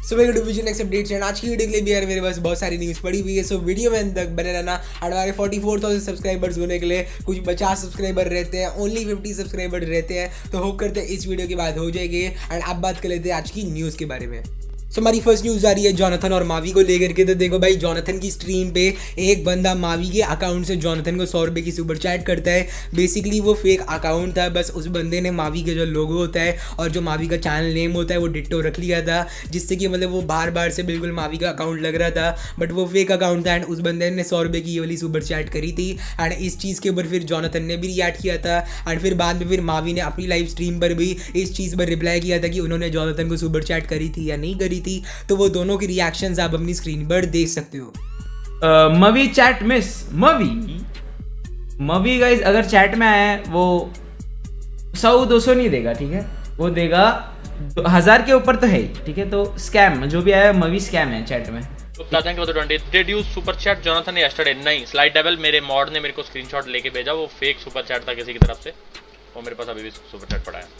सुबह division next updates and आज की वीडियो के लिए भी यार मेरे पास बहुत सारी न्यूज़ पड़ी हुई है। सो वीडियो में तक बने रहना। और हमारे 44,000 सब्सक्राइबर्स होने के लिए कुछ 50 सब्सक्राइबर रहते हैं, ओनली 50 सब्सक्राइबर रहते हैं। तो होप करते हैं इस वीडियो के बाद हो जाएगी। एंड अब बात कर लेते हैं आज की न्यूज़ के बारे में। सो हमारी फर्स्ट न्यूज़ आ रही है जॉनथन और मावी को लेकर के। तो देखो भाई, जॉनथन की स्ट्रीम पे एक बंदा मावी के अकाउंट से जॉनथन को 100 रुपये की सुपर चैट करता है। बेसिकली वो फेक अकाउंट था, बस उस बंदे ने मावी का जो लोगो होता है और जो मावी का चैनल नेम होता है वो डिट्टो रख लिया था, जिससे कि मतलब वो बार बार से बिल्कुल मावी का अकाउंट लग रहा था, बट वो फेक अकाउंट था। एंड उस बंदे ने 100 रुपये की ये वाली सुपर चैट करी थी। एंड इस चीज़ के ऊपर फिर जॉनथन ने भी रिएक्ट किया था। एंड फिर बाद में फिर मावी ने अपनी लाइव स्ट्रीम पर भी इस चीज़ पर रिप्लाई किया था कि उन्होंने जॉनथन को सुपर चैट करी थी या नहीं करी थी। तो वो दोनों के रिएक्शंस आप अपनी स्क्रीन पर देख सकते हो। Mavi chat miss Mavi guys अगर चैट में आया है वो 100-200 नहीं देगा, ठीक है, वो देगा 1000 के ऊपर तो है ही, ठीक है। तो स्कैम जो भी आया मवी स्कैम है चैट में। Did you super chat Jonathan yesterday? नहीं, स्लाइड डेविल मेरे मॉड ने मेरे को स्क्रीनशॉट लेके भेजा, वो फेक सुपर चैट था किसी की तरफ से, वो मेरे पास अभी भी सुपर चैट पड़ा है।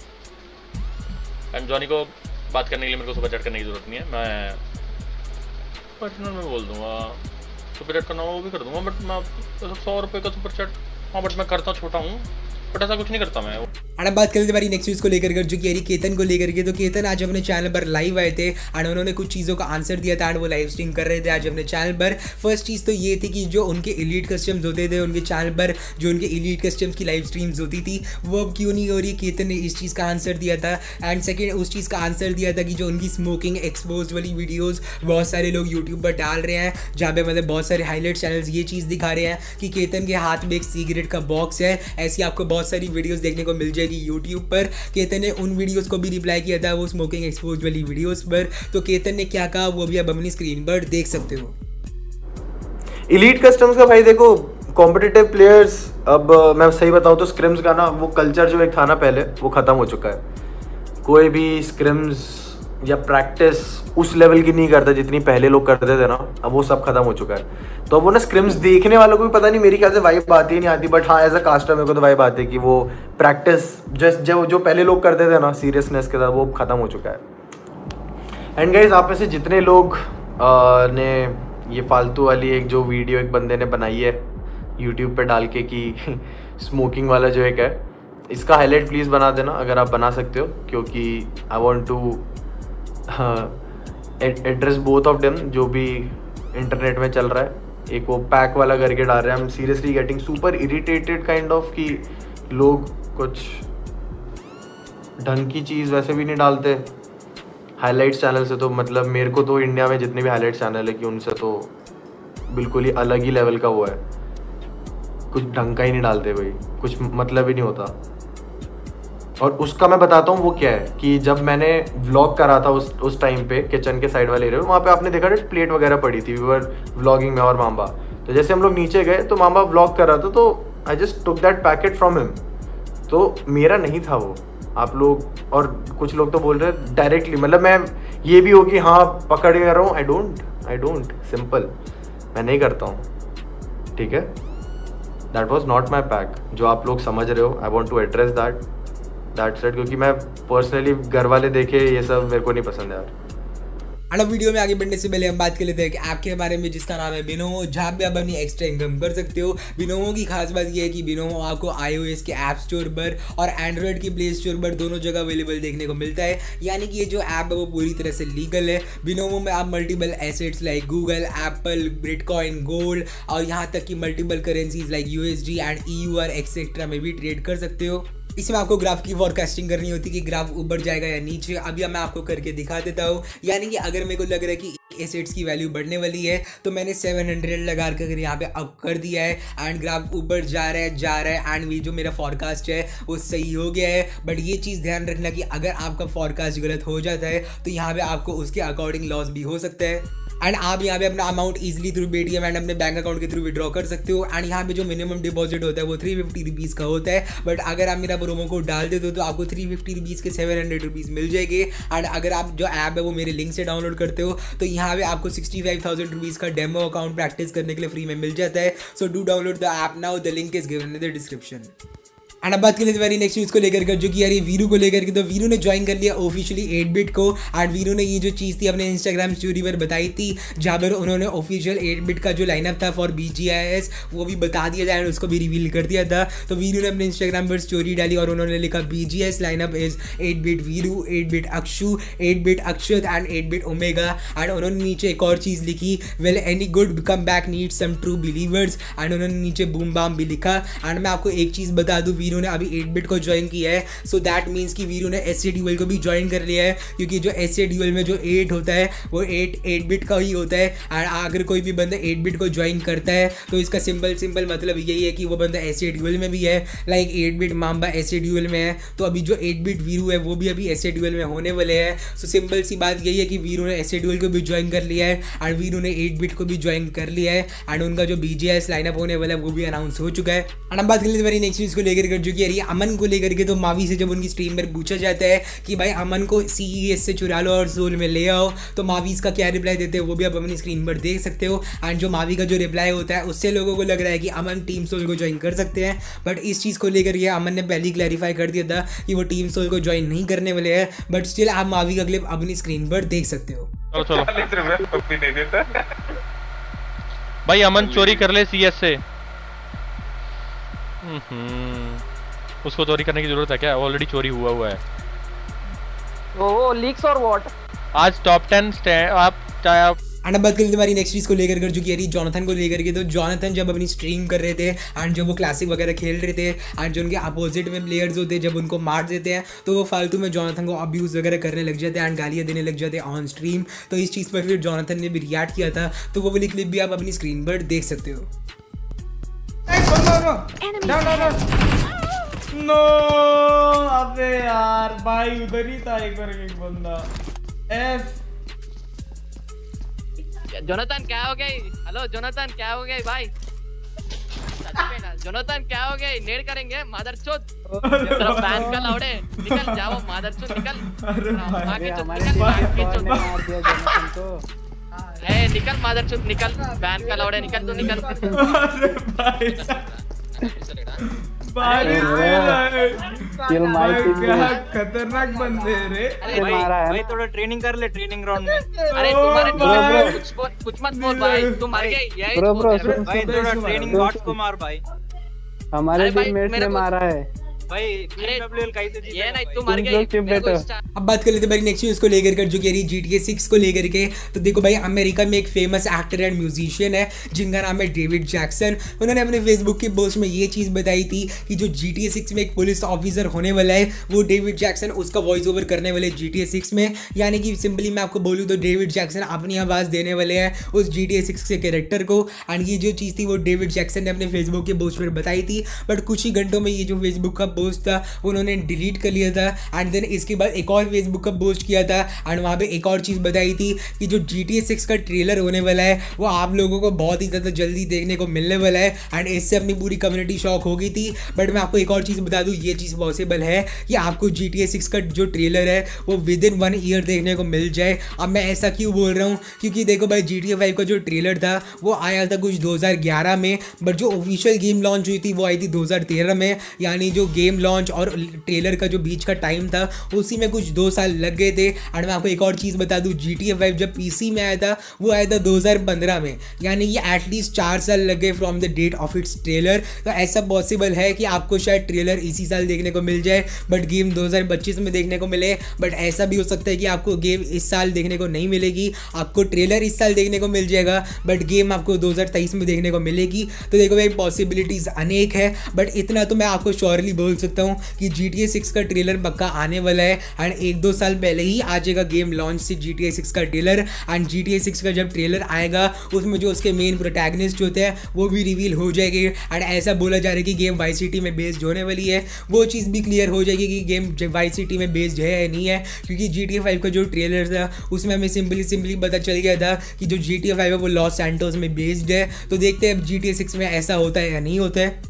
एंड जॉनी को बात करने के लिए मेरे को सुपर चैट करने की जरूरत नहीं है, मैं पर्सनल में बोल दूंगा, सुपर चैट करना वो भी कर दूंगा, बट मैं 100 रुपये का सुपर चैट, हाँ बट मैं करता छोटा हूँ, बट ऐसा कुछ नहीं करता मैं। अब बात करें हमारी नेक्स्ट न्यूज़ को लेकर जो कि यारी केतन को लेकर के। तो केतन आज अपने चैनल पर लाइव आए थे एंड उन्होंने कुछ चीज़ों का आंसर दिया था एंड वो लाइव स्ट्रीम कर रहे थे आज अपने चैनल पर। फर्स्ट चीज़ तो ये थी कि जो उनके एलीट कस्टम्स होते थे उनके चैनल पर, जो उनके एलीट कस्टम्स की लाइव स्ट्रीम्स होती थी वो अब क्यों नहीं हो रही। केतन ने इस चीज़ का आंसर दिया था। एंड सेकेंड उस चीज़ का आंसर दिया था कि जो उनकी स्मोकिंग एक्सपोज वाली वीडियोज़ बहुत सारे लोग यूट्यूब पर डाल रहे हैं, जहाँ पे मतलब बहुत सारे हाईलाइट चैनल्स ये चीज़ दिखा रहे हैं कि केतन के हाथ में एक सिगरेट का बॉक्स है। ऐसी आपको बहुत सारी वीडियोज़ देखने को मिल जाएगी यूट्यूब पर। केतन ने उन वीडियोस को भी रिप्लाई किया था, वो स्मोकिंग एक्सपोज वाली वीडियोस पर। तो केतन ने क्या कहा वो भी आप अपनी स्क्रीन पर देख सकते हो। एलीट कस्टम्स का भाई देखो, कॉम्पिटिटिव प्लेयर्स, अब मैं सही बताऊं तो स्क्रिम्स का ना वो कल्चर जो एक था ना पहले, वो खत्म हो चुका है। कोई भी स्क्रिम्स या प्रैक्टिस उस लेवल की नहीं करता जितनी पहले लोग करते थे ना, अब वो सब खत्म हो चुका है। तो वो ना स्क्रिम्स देखने वालों को भी पता नहीं, मेरी ख्याल से वाइब आती ही नहीं आती, बट हाँ एज अ कास्टर मेरे को तो वाइब आती है कि वो प्रैक्टिस जस्ट जो पहले लोग करते थे ना सीरियसनेस के साथ, वो खत्म हो चुका है। एंड गाइस, आप में से जितने लोग ने ये फालतू वाली एक जो वीडियो एक बंदे ने बनाई है यूट्यूब पे डाल के कि स्मोकिंग वाला जो एक है, इसका हाईलाइट प्लीज़ बना देना अगर आप बना सकते हो, क्योंकि I want to address both of them जो भी इंटरनेट में चल रहा है। एक वो पैक वाला करके डाल रहे हैं, I am seriously getting super irritated kind of कि लोग कुछ ढंग की चीज़ वैसे भी नहीं डालते हाईलाइट्स चैनल से। तो मतलब मेरे को तो इंडिया में जितने भी हाईलाइट चैनल है कि उनसे तो बिल्कुल ही अलग ही लेवल का वो है, कुछ ढंग का ही नहीं डालते भाई, कुछ मतलब ही नहीं होता। और उसका मैं बताता हूँ वो क्या है कि जब मैंने व्लॉग करा था उस टाइम पे किचन के साइड वाले एरिया में, वहाँ पे आपने देखा प्लेट वगैरह पड़ी थी, वी वर व्लॉगिंग में और मामा। तो जैसे हम लोग नीचे गए तो मामा व्लॉग कर रहा था, तो I just took that packet from him. तो मेरा नहीं था वो, आप लोग और कुछ लोग तो बोल रहे हैं डायरेक्टली, मतलब मैं ये भी हो कि हाँ पकड़ के कर रहा हूँ, आई डोंट सिंपल, मैं नहीं करता हूँ, ठीक है। That was not my pack, जो आप लोग समझ रहे हो। I want to address that's it, क्योंकि मैं पर्सनली घर वाले देखे ये सब मेरे को नहीं पसंद यार। और अब वीडियो में आगे बढ़ने से पहले हम बात कर लेते हैं कि ऐप के बारे में, जिसका नाम है बिनोमो, जहाँ पे आप अपनी एक्स्ट्रा इनकम कर सकते हो। बिनोमो की खास बात यह है कि बिनोमो आपको iOS के ऐप स्टोर पर और एंड्रॉयड की प्ले स्टोर पर दोनों जगह अवेलेबल देखने को मिलता है। यानी कि ये जो ऐप है वो पूरी तरह से लीगल है। बिनोमो में आप multiple assets like Google, Apple, bitcoin, gold और यहाँ तक कि multiple currencies like USD and EUR etcetera में भी ट्रेड कर सकते हो। इसमें आपको ग्राफ की फोरकास्टिंग करनी होती है कि ग्राफ ऊपर जाएगा या नीचे। अभी मैं आपको करके दिखा देता हूँ। यानी कि अगर मेरे को लग रहा है कि एसेट्स की वैल्यू बढ़ने वाली है तो मैंने 700 लगा कर यहाँ पे अप कर दिया है एंड ग्राफ ऊपर जा रहा है एंड ये जो मेरा फॉरकास्ट है वो सही हो गया है। बट ये चीज़ ध्यान रखना कि अगर आपका फॉरकास्ट गलत हो जाता है तो यहाँ पे आपको उसके अकॉर्डिंग लॉस भी हो सकता है। एंड आप यहाँ पे अपना amount easily through Paytm and अपने बैंक अकाउंट के थ्रू विड्रॉ कर सकते हो। एंड यहाँ पे जो मिनिमम डिपॉजिट होता है वो 350 रुपीज़ का होता है। बट अगर आप मेरा प्रोमो कोड डाल देते हो तो आपको 350 रुपीज़ के 700 रुपीज़ मिल जाएंगे। एंड अगर आप जो ऐप है वो मेरे लिंक से डाउनलोड करते हो तो यहाँ पे आपको 65,000 रुपीज़ का डेमो अकाउंट प्रैक्टिस करने के लिए फ्री में मिल जाता है। So do download the app now, the link is given in the description. And अब बात कर लेते हैं नेक्स्ट न्यूज़ को लेकर कर, जो कि यार ये वीरू को लेकर के। तो वीरू ने ज्वाइन कर लिया ऑफिशियली 8-बिट को। एंड वीरू ने ये जो चीज़ थी अपने इंस्टाग्राम स्टोरी पर बताई थी, जहाँ पर उन्होंने ऑफिशियल 8-बिट का जो लाइनअप था फॉर BGIS वो भी बता दिया था एंड उसको भी रिवील कर दिया था। तो वीरू ने अपने इंस्टाग्राम पर स्टोरी डाली और उन्होंने लिखा BGS लाइनअप इज 8-बिट वीरू, 8-बिट अक्षु, 8-बिट अक्षत एंड 8-बिट ओमेगा। एंड उन्होंने नीचे एक और चीज़ लिखी, well any good come back need some true believers. And उन्होंने नीचे बूम बाम भी लिखा। एंड मैं आपको एक चीज़ बता दूँ, वीरू ने अभी 8-बिट को ज्वाइन किया है, सो दैट मीन्स कि वीरू ने SC ड्यूअल को भी ज्वाइन कर लिया है, क्योंकि जो SC ड्यूअल में जो 8 होता है वो 8-बिट का ही होता है। एंड अगर कोई भी बंदा 8-बिट को ज्वाइन करता है तो इसका सिंपल मतलब यही है कि वो बंदा SC ड्यूअल में भी है, लाइक 8-बिट माम्बा SC ड्यूअल में है। तो अभी जो 8-बिट वीरू है वो भी अभी SC ड्यूअल में होने वाले हैं। सो सिंपल सी बात यही है कि वीरू ने SC ड्यूअल को भी ज्वाइन कर लिया है एंड वीरू ने 8-बिट को भी ज्वाइन कर लिया है। एंड उनका जो BGS लाइनअप होने वाला है वो भी अनाउंस हो चुका है। एंड हम बात कर लेते हैं नेक्स्ट न्यूज़ को लेकर, जो कि यार अमन को लेकर के। तो मावी से जब उनकी स्ट्रीम पर पूछा जाता है कि भाई अमन को CES से चुरा लो और सोल में ले आओ, तो मावी इसका क्या रिप्लाई देते हैं वो भी आप अपनी स्क्रीन पर देख सकते हो। एंड जो मावी का जो रिप्लाई होता है उससे लोगों को लग रहा है कि अमन टीम सोल को ज्वाइन कर सकते हैं, बट इस चीज़ को लेकर ये अमन ने पहले ही क्लैरिफाई कर दिया था कि वो टीम सोल को ज्वाइन नहीं करने वाले हैं। बट स्टिल आप मावी का क्लिप अपनी स्क्रीन पर देख सकते हो। भाई अमन चोरी कर ले CS से। उसको चोरी करने की जरूरत है क्या? ऑलरेडी चोरी हुआ है। वो लीक्स और व्हाट? आज टॉप 10 आप एंड अब बात करें हमारी नेक्स्ट चीज़ को लेकर कर, जो कि यार जॉनथन को लेकर के। तो जॉनथन जब अपनी स्ट्रीम कर रहे थे एंड जब वो क्लासिक वगैरह खेल रहे थे एंड जो उनके अपोजिट में प्लेयर्स होते हैं जब उनको मार देते हैं तो वो फालतू में जॉनथन को अब्यूज़ वगैरह करने लग जाते हैं एंड गालियाँ देने लग जाते हैं ऑन स्ट्रीम। तो इस चीज़ पर फिर जॉनथन ने भी रिएक्ट किया था, तो वो वाली क्लिप भी आप अपनी स्क्रीन पर देख सकते हो। नो अबे यार भाई उधर ही था एक बंदा। जोनाथन क्या हो गई? हेलो जोनाथन क्या हो गई भाई? जोनाथन क्या हो गई? नेड करेंगे मादरचोद। तेरा फैन का लाउडे निकल जाओ मादरचोद निकल। अरे भाई निकल मादरचोद निकल, फैन का लाउडे निकल तो निकल। अरे भाई क्या खतरनाक बंदे रे। भाई थोड़ा ट्रेनिंग कर ले ट्रेनिंग ग्राउंड में। अरे तुम्हारे कुछ मत बोल भाई, तुम मर गए यही भाई। थोड़ा ट्रेनिंग बॉट्स को मार भाई। हमारे टीममेट ने मारा है भाई। ये नहीं तुम मर गए। अब बात कर लेते हैं भाई नेक्स्ट न्यूज़ को लेकर कर, जो कि GTA 6 को लेकर के। तो देखो भाई अमेरिका में एक फेमस एक्टर एंड म्यूजिशियन है जिनका नाम है डेविड जैक्सन। उन्होंने अपने फेसबुक के पोस्ट में ये चीज़ बताई थी कि जो GTA 6 में एक पुलिस ऑफिसर होने वाला है वो डेविड जैक्सन उसका वॉइस ओवर करने वाले GTA 6 में। यानी कि सिंपली मैं आपको बोलूँ तो डेविड जैक्सन अपनी आवाज़ देने वाले हैं उस GTA 6 के कैरेक्टर को। एंड ये जो चीज़ थी वो डेविड जैक्सन ने अपने फेसबुक के पोस्ट पर बताई थी, बट कुछ ही घंटों में ये जो फेसबुक का पोस्ट था उन्होंने डिलीट कर लिया था। एंड देन इसके बाद एक और फेसबुक का पोस्ट किया था एंड वहाँ पे एक और चीज़ बताई थी कि जो GTA 6 का ट्रेलर होने वाला है वो आप लोगों को बहुत ही ज़्यादा जल्दी देखने को मिलने वाला है। एंड इससे अपनी पूरी कम्युनिटी शॉक हो गई थी। बट मैं आपको एक और चीज़ बता दूँ, ये चीज़ पॉसिबल है कि आपको GTA 6 का जो ट्रेलर है वो विदिन 1 ईयर देखने को मिल जाए। अब मैं ऐसा क्यों बोल रहा हूँ, क्योंकि देखो भाई GTA 5 का जो ट्रेलर था वो आया था कुछ 2011 में, बट जो ऑफिशियल गेम लॉन्च हुई थी वो आई थी 2013 में। यानी जो गेम लॉन्च और ट्रेलर का जो बीच का टाइम था उसी में कुछ 2 साल लग गए थे। एंड मैं आपको एक और चीज़ बता दूं, GTA 5 जब PC में आया था वो आया था 2015 में, यानी ये एटलीस्ट 4 साल लग गए from the date of its trailer. तो ऐसा पॉसिबल है कि आपको शायद ट्रेलर इसी साल देखने को मिल जाए बट गेम 2025 में देखने को मिले। बट ऐसा भी हो सकता है कि आपको गेम इस साल देखने को नहीं मिलेगी, आपको ट्रेलर इस साल देखने को मिल जाएगा बट गेम आपको 2023 में देखने को मिलेगी। तो देखो भाई पॉसिबिलिटीज़ अनेक है, बट इतना तो मैं आपको श्योरली बोल सकता हूँ कि GTA 6 का ट्रेलर पक्का आने वाला है। एंड 1-2 साल पहले ही आ जाएगा गेम लॉन्च से GTA 6 का ट्रेलर। एंड GTA 6 का जब ट्रेलर आएगा उसमें जो उसके मेन प्रोटैगनिस्ट होते हैं वो भी रिवील हो जाएगी। एंड ऐसा बोला जा रहा है कि गेम वाई सिटी में बेस्ड होने वाली है, वो चीज़ भी क्लियर हो जाएगी कि गेम वाई सिटी में बेस्ड है या नहीं है। क्योंकि GTA 5 का जो ट्रेलर था उसमें हमें सिंपली पता चल गया था कि जो GTA 5 है वो लॉस सैंटोस में बेस्ड है। तो देखते हैं अब GTA 6 में ऐसा होता है या नहीं होता है।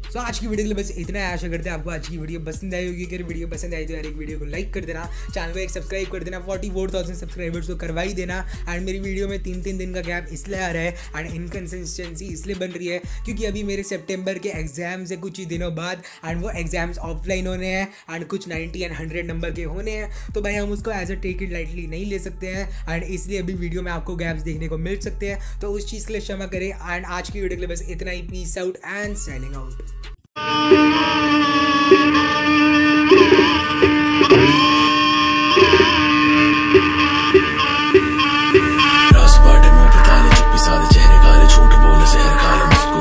सो आज की वीडियो के लिए बस इतना है। आशा करते हैं आपको आज की वीडियो पसंद आई होगी। अगर वीडियो पसंद आई तो यार एक वीडियो को लाइक कर देना, चैनल को एक सब्सक्राइब कर देना, 44,000 सब्सक्राइबर्स को करवा ही देना। एंड मेरी वीडियो में 3-3 दिन का गैप इसलिए आ रहा है एंड इनकन्सिस्टेंसी इसलिए बन रही है क्योंकि अभी मेरे सितंबर के एग्जाम्स है कुछ ही दिनों बाद एंड वो एग्जाम्स ऑफलाइन होने हैं एंड कुछ 90 एंड 100 नंबर के होने हैं। तो भाई हम उसको as a take it lightly नहीं ले सकते हैं एंड इसलिए अभी वीडियो में आपको गैप्स देखने को मिल सकते हैं। तो उस चीज़ के लिए क्षमा करें एंड आज की वीडियो के लिए बस इतना ही। Peace out and signing out.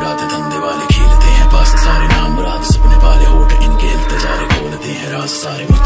सारे